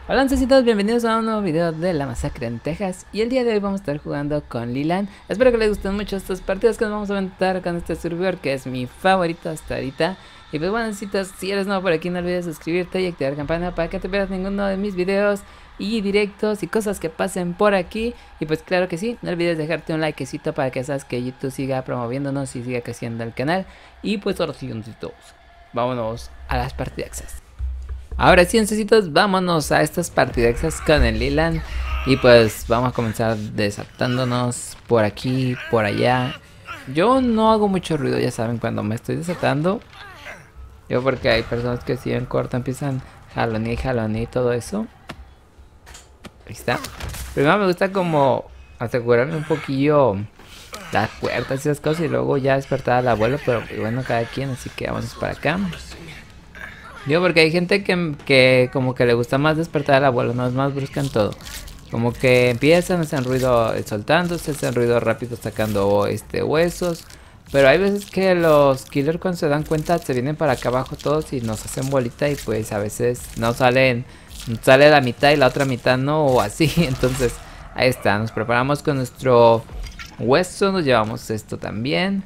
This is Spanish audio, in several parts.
Hola ancesitos, bienvenidos a un nuevo video de la masacre en Texas. Y el día de hoy vamos a estar jugando con Leland. Espero que les gusten mucho estos partidos que nos vamos a aventar con este servidor, que es mi favorito hasta ahorita. Y pues bueno, ancesitos, si eres nuevo por aquí, no olvides suscribirte y activar la campana para que no te pierdas ninguno de mis videos y directos y cosas que pasen por aquí. Y pues claro que sí, no olvides dejarte un likecito para que sabes que YouTube siga promoviéndonos y siga creciendo el canal. Y pues ahora sí, ancesitos, vámonos a las partidas. Ahora sí, ancesitos, vámonos a estas partidexas con el Leland. Y pues vamos a comenzar desatándonos por aquí, por allá. Yo no hago mucho ruido, ya saben, cuando me estoy desatando. Yo porque hay personas que si en corto empiezan jalón y todo eso. Ahí está. Primero me gusta como asegurarme un poquillo las puertas y esas cosas y luego ya despertar al abuelo. Pero bueno, cada quien, así que vamos para acá. Digo, porque hay gente que como que le gusta más despertar al abuelo, no es más brusca en todo. Como que empiezan, hacen ruido soltándose, hacen ruido rápido sacando huesos. Pero hay veces que los killers cuando se dan cuenta se vienen para acá abajo todos y nos hacen bolita y pues a veces no salen, sale la mitad y la otra mitad no o así. Entonces ahí está, nos preparamos con nuestro hueso, nos llevamos esto también.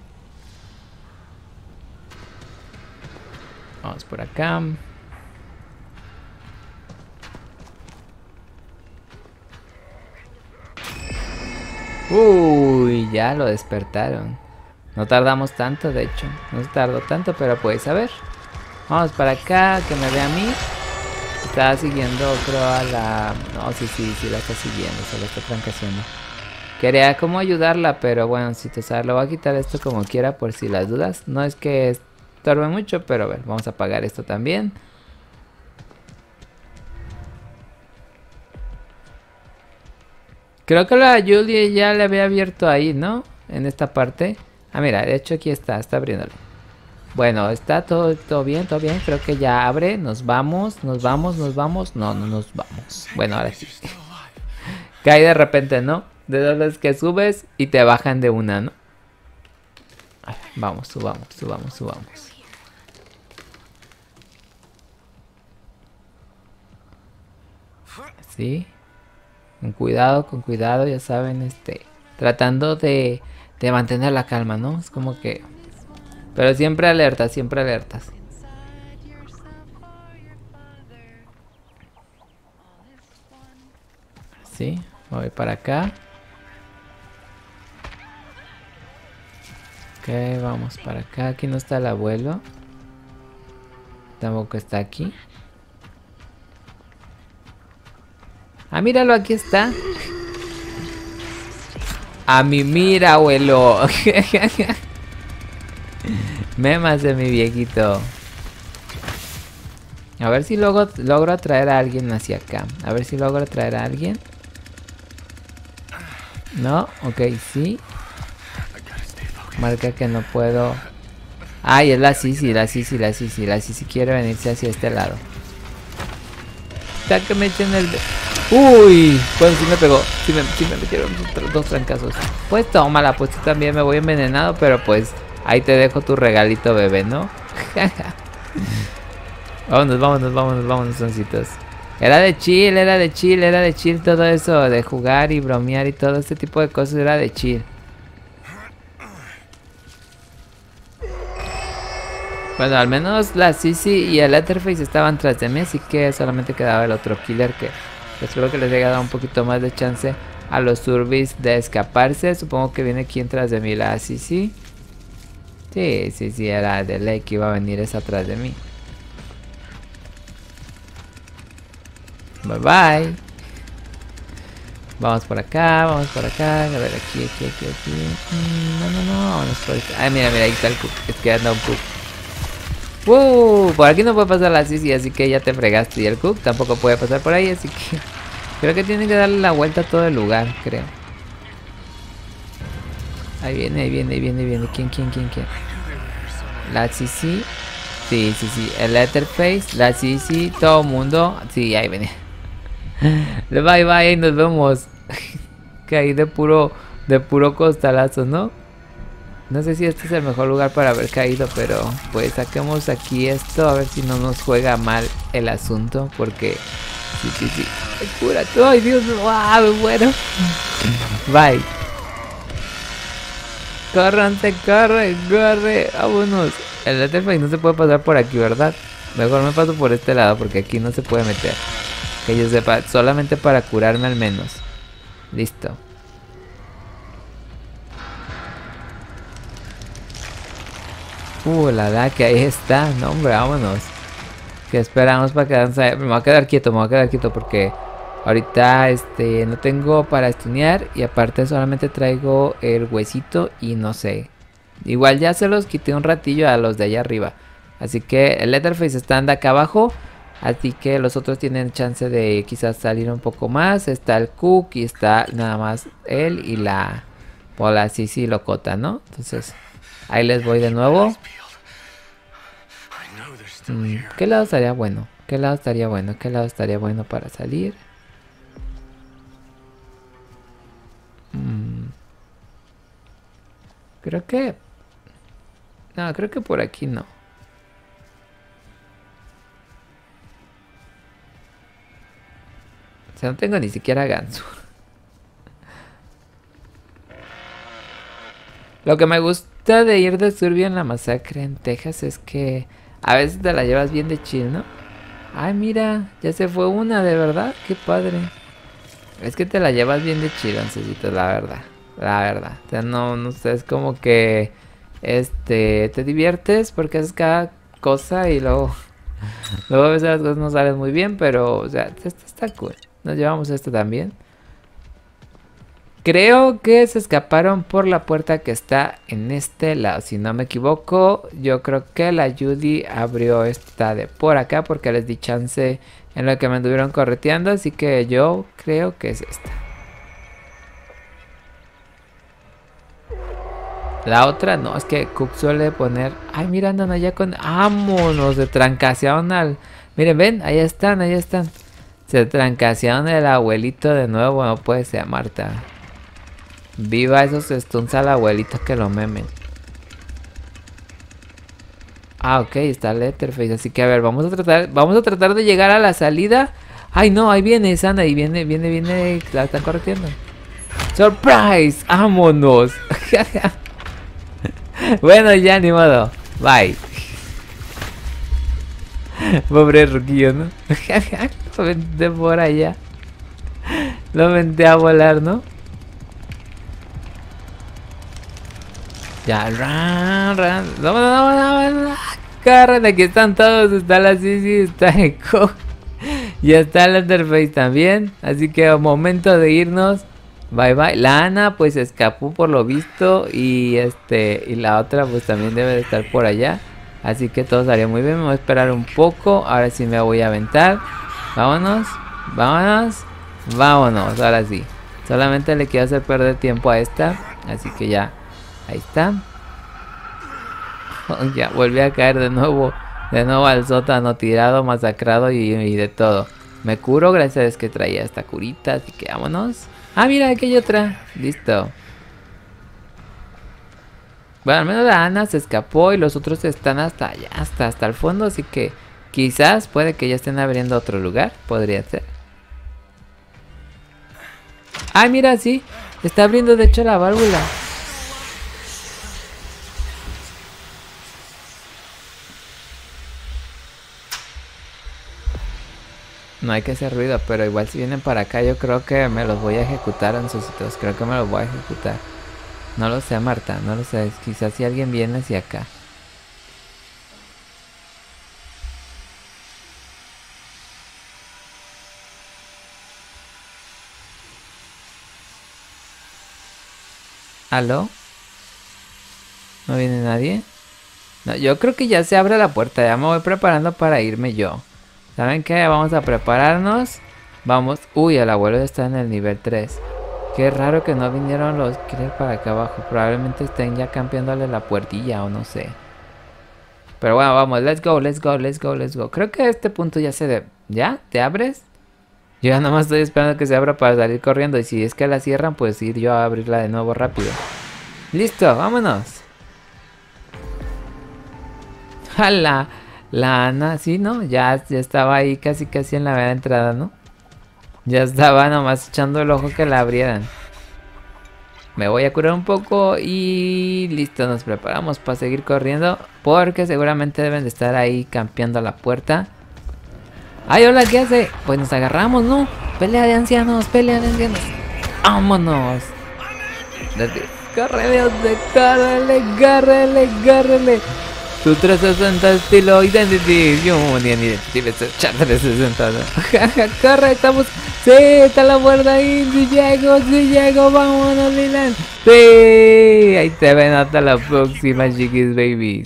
Vamos por acá. Uy, ya lo despertaron. No tardamos tanto, de hecho. No se tardó tanto, pero pues a ver. Vamos para acá, que me vea a mí. Está siguiendo, creo, a la... No, sí, la está siguiendo, se la está trancaseando. Quería como ayudarla, pero bueno, si te sabes, lo voy a quitar esto como quiera por si las dudas. No es que estorbe mucho, pero a ver, vamos a apagar esto también. Creo que la Julie ya le había abierto ahí, ¿no? En esta parte. Ah, mira, de hecho aquí está abriéndolo. Bueno, está todo bien, todo bien. Creo que ya abre. Nos vamos. No, no nos vamos. Bueno, ahora sí. Cae de repente, ¿no? De las que subes y te bajan de una, ¿no? Vamos, subamos. Así. Con cuidado, ya saben, tratando de mantener la calma, ¿no? Es como que... Pero siempre alertas, Sí, voy para acá. Ok, vamos para acá. Aquí no está el abuelo. Tampoco está aquí. Ah, míralo, aquí está. A mi mira, abuelo. Memas de mi viejito. A ver si logro atraer a alguien hacia acá. A ver si logro atraer a alguien. No, ok, sí. Marca que no puedo. Ay, es la Sisi quiere venirse hacia este lado. Está que me echen el... Uy, bueno, sí me pegó. Sí me metieron dos trancazos. Pues tómala, pues tú también me voy envenenado. Pero pues ahí te dejo tu regalito, bebé, ¿no? Vámonos, soncitos. Era de chill todo eso. De jugar y bromear y todo este tipo de cosas era de chill. Bueno, al menos la Sisi y el Letterface estaban tras de mí. Así que solamente quedaba el otro killer que... Espero que les haya dado un poquito más de chance a los Surbis de escaparse. Supongo que viene aquí tras de mí la Sisi. Sí, era de ley que iba a venir esa atrás de mí. Bye. Vamos por acá. A ver, aquí. No, vámonos por acá. Ay, mira, ahí está el Cook. Es que anda un Cook. Por aquí no puede pasar la Sisi, así que ya te fregaste. Y el Cook tampoco puede pasar por ahí, así que... Creo que tiene que darle la vuelta a todo el lugar, creo. Ahí viene. ¿Quién? La Sisi. Sí. El Letterface, la Sisi, todo el mundo. Sí, ahí viene. Bye, nos vemos. Caí de puro costalazo, ¿no? No sé si este es el mejor lugar para haber caído, pero pues saquemos aquí esto a ver si no nos juega mal el asunto, porque sí, sí. Cúrate. Ay, Dios, me muero. Bye. Córranse, corre. Vámonos. El Letterface no se puede pasar por aquí, ¿verdad? Mejor me paso por este lado porque aquí no se puede meter. Que yo sepa, solamente para curarme al menos. Listo. La verdad que ahí está. No, hombre, vámonos. ¿Qué esperamos para quedarse? Me voy a quedar quieto porque ahorita no tengo para stunear. Y aparte solamente traigo el huesito y no sé. Igual ya se los quité un ratillo a los de allá arriba. Así que el Letterface está anda acá abajo. Así que los otros tienen chance de quizás salir un poco más. Está el Cook y está nada más él y la Sisi locota, ¿no? Entonces ahí les voy de nuevo. ¿Qué lado estaría bueno? ¿Qué lado estaría bueno? ¿Qué lado estaría bueno para salir? Creo que... No, creo que por aquí no. O sea, no tengo ni siquiera ganso. Lo que me gusta de ir de Survio en la masacre en Texas es que a veces te la llevas bien de chill, ¿no? Ay, mira, ya se fue una, de verdad, qué padre. Es que te la llevas bien de chill, Ancecito, la verdad. La verdad. O sea, no sé, es como que te diviertes porque haces cada cosa y luego a veces las cosas no salen muy bien, pero o sea, esto está cool. Nos llevamos esto también. Creo que se escaparon por la puerta que está en este lado. Si no me equivoco, yo creo que la Judy abrió esta de por acá porque les di chance en lo que me anduvieron correteando. Así que yo creo que es esta. La otra no, es que Cook suele poner... Ay, mira, andan allá con... ¡Vámonos! Se trancasearon al... Miren, ven, ahí están. Se trancasearon el abuelito de nuevo. No puede ser, Marta. Viva esos stuns al abuelito que lo memen. Ah, ok, está Letterface. Así que a ver, vamos a tratar de llegar a la salida. Ay, no, ahí viene Sana. Ahí viene. La están corriendo. ¡Surprise! ¡Vámonos! Bueno, ya ni modo. Bye. Pobre Ruquillo, ¿no? Lo venté por allá. Lo venté a volar, ¿no? Ya, vámonos. Corran, aquí están todos. Está la Sisi, está Echo. Y está el Letterface también. Así que momento de irnos. Bye bye. La Ana pues escapó por lo visto. Y y la otra pues también debe de estar por allá. Así que todo estaría muy bien. Me voy a esperar un poco. Ahora sí me voy a aventar. Vámonos. Ahora sí. Solamente le quiero hacer perder tiempo a esta. Así que ya. Ahí está. Oh, ya volví a caer de nuevo. De nuevo al sótano tirado, masacrado y de todo. Me curo gracias a Dios que traía esta curita. Así que vámonos. Ah, mira, aquí hay otra. Listo. Bueno, al menos la Ana se escapó y los otros están hasta allá, hasta el fondo. Así que quizás puede que ya estén abriendo otro lugar. Podría ser. Ah, mira, sí. Está abriendo de hecho la válvula. No hay que hacer ruido, pero igual si vienen para acá yo creo que me los voy a ejecutar, Ancecitos. Creo que me los voy a ejecutar. No lo sé, Marta, no lo sé. Quizás si alguien viene hacia acá. ¿Aló? ¿No viene nadie? No, yo creo que ya se abre la puerta. Ya me voy preparando para irme yo. ¿Saben qué? Vamos a prepararnos. Vamos. Uy, el abuelo está en el nivel 3. Qué raro que no vinieron los killers para acá abajo. Probablemente estén ya cambiándole la puertilla o no sé. Pero bueno, vamos. Let's go. Creo que a este punto ya se... ¿Ya? ¿Te abres? Yo ya nomás estoy esperando que se abra para salir corriendo. Y si es que la cierran, pues ir yo a abrirla de nuevo rápido. Listo, vámonos. ¡Hala! La Ana, sí, ¿no? Ya estaba ahí casi en la mera entrada, ¿no? Ya estaba nomás echando el ojo que la abrieran. Me voy a curar un poco y listo, nos preparamos para seguir corriendo. Porque seguramente deben de estar ahí campeando la puerta. ¡Ay, hola! ¿Qué hace? Pues nos agarramos, ¿no? Pelea de ancianos, pelea de ancianos. ¡Vámonos! Cárrele. Tu 360 estilo Identity. Identity 360. Corre, estamos. Sí, está la puerta ahí. Si llego, vámonos, Lilan. Sí, ahí te ven hasta la próxima, chiquis babies.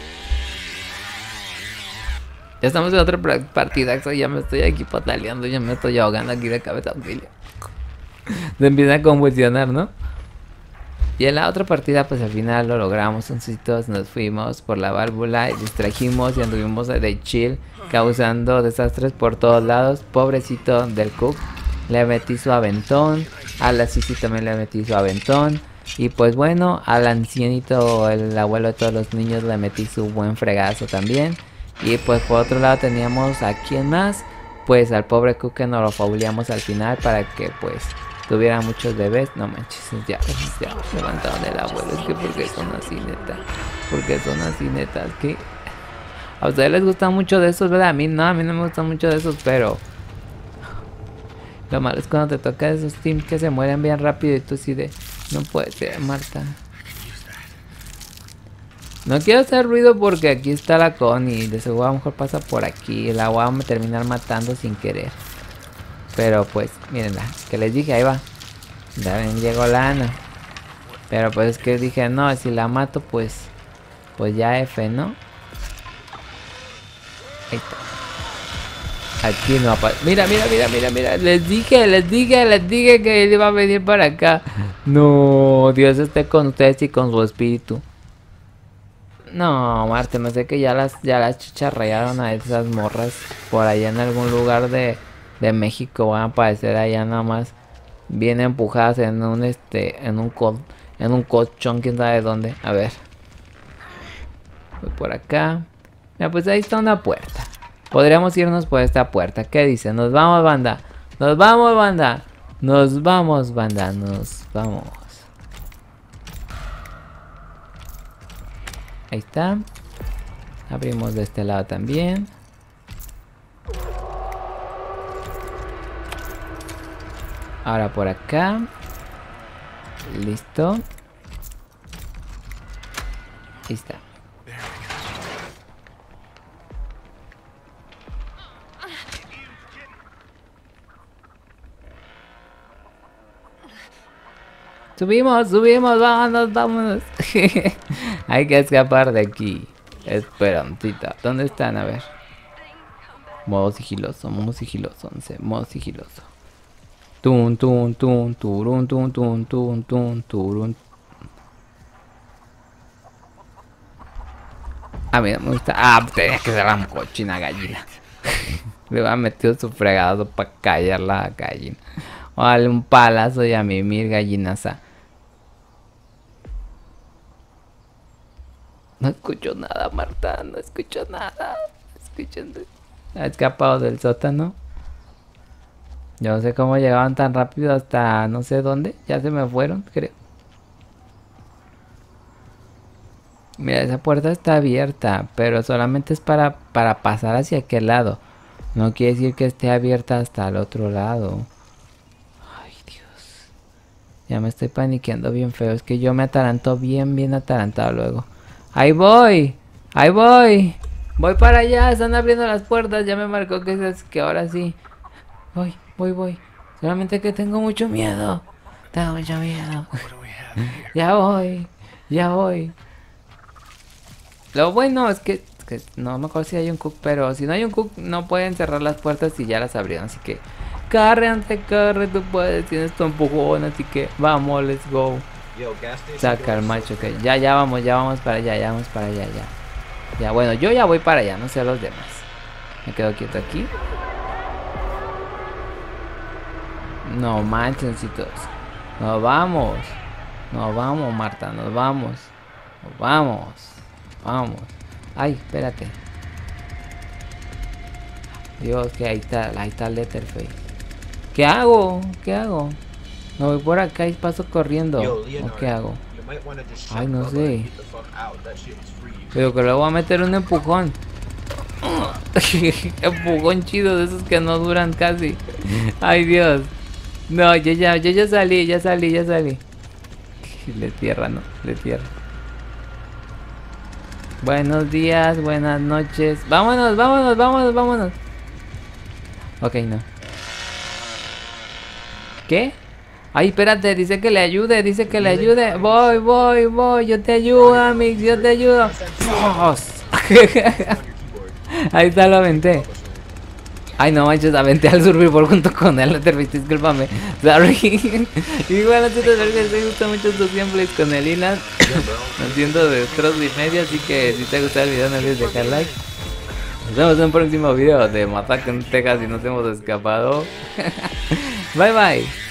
Ya estamos en otra partida. Ya me estoy aquí pataleando. Ya me estoy ahogando aquí de cabeza. Auxilio. Se empieza a convulsionar, ¿no? Y en la otra partida pues al final lo logramos, entonces nos fuimos por la válvula y distrajimos y anduvimos de chill, causando desastres por todos lados. Pobrecito del Cook, le metí su aventón, a la Sisi también le metí su aventón. Y pues bueno, al ancianito, el abuelo de todos los niños, le metí su buen fregazo también. Y pues por otro lado teníamos a quien más, pues al pobre Cook que nos lo fauleamos al final para que pues tuviera muchos bebés. No manches, ya levantaron el abuelo. Es que porque son así, neta. Porque son así, neta. Es que a ustedes les gusta mucho de esos, ¿verdad? A mí no me gustan mucho de esos, pero lo malo es cuando te toca esos teams que se mueren bien rápido y tú así de, no puede ser, Marta. No quiero hacer ruido porque aquí está la Connie y de seguro a lo mejor pasa por aquí. La voy a terminar matando sin querer. Pero pues, mírenla, que les dije, ahí va. Ya ven, llegó la Ana. Pero pues es que dije, no, si la mato, pues ya F, ¿no? Ahí está. Aquí no aparece. Mira. Les dije que él iba a venir para acá. No, Dios esté con ustedes y con su espíritu. No, Marte, me sé que ya las chicharrayaron a esas morras por allá en algún lugar de México. Van a aparecer allá nada más bien empujadas en un en un colchón, quién sabe dónde. A ver. Voy por acá. Mira, pues ahí está una puerta. Podríamos irnos por esta puerta. ¿Qué dice? Nos vamos, banda. Nos vamos, banda. Nos vamos, banda. Nos vamos. Ahí está. Abrimos de este lado también. Ahora por acá. Listo. Ahí está. Subimos, vámonos. Hay que escapar de aquí. Esperantita. ¿Dónde están? A ver. Modo sigiloso, modo sigiloso. Turun, turun. Ah, mira, me gusta. Ah, tenía que ser la cochina gallina. Le va a meter su fregado para callar la gallina. O darle un palazo y a mimir gallinaza. No escucho nada, Marta. No escucho nada. Ha escapado del sótano. Yo no sé cómo llegaban tan rápido hasta no sé dónde. Ya se me fueron, creo. Mira, esa puerta está abierta, pero solamente es para pasar hacia aquel lado. No quiere decir que esté abierta hasta el otro lado. Ay, Dios. Ya me estoy paniqueando bien feo. Es que yo me ataranto bien atarantado luego. ¡Ahí voy! Voy para allá, están abriendo las puertas. Ya me marcó que ahora sí. Voy. Solamente que tengo mucho miedo. Ya voy. Lo bueno es que no me acuerdo si hay un cook, pero si no hay un cook no pueden cerrar las puertas y ya las abrieron. Así que corre, tú puedes, tienes tu empujón, así que vamos, let's go. Saca el macho que ya vamos para allá, Ya, bueno, yo ya voy para allá, no sé los demás. Me quedo quieto aquí. No manchencitos. Nos vamos, Marta, nos vamos. Ay, espérate. Dios, que ahí está Letterface. ¿Qué hago? ¿Qué hago? Me voy por acá y paso corriendo. ¿O qué hago? Ay, no sé. Pero que le voy a meter un empujón. Empujón chido de esos que no duran casi. Ay, Dios. No, yo ya salí, ya salí. Le tierra, ¿no? Le tierra. Buenos días, buenas noches. Vámonos. Ok, no. ¿Qué? Ay, espérate, dice que le ayude, Voy, yo te ayudo, Amix, yo te ayudo. Ahí está, lo aventé. Ay, no manches, aventé al Survivor junto con él, discúlpame. Sorry. Y bueno, si te gustan mucho estos gameplays con el Lilan, haciendo de Trozo y medio, así que si te gusta el video no olvides dejar like. Nos vemos en un próximo video de Masacre en Texas y nos hemos escapado. Bye bye.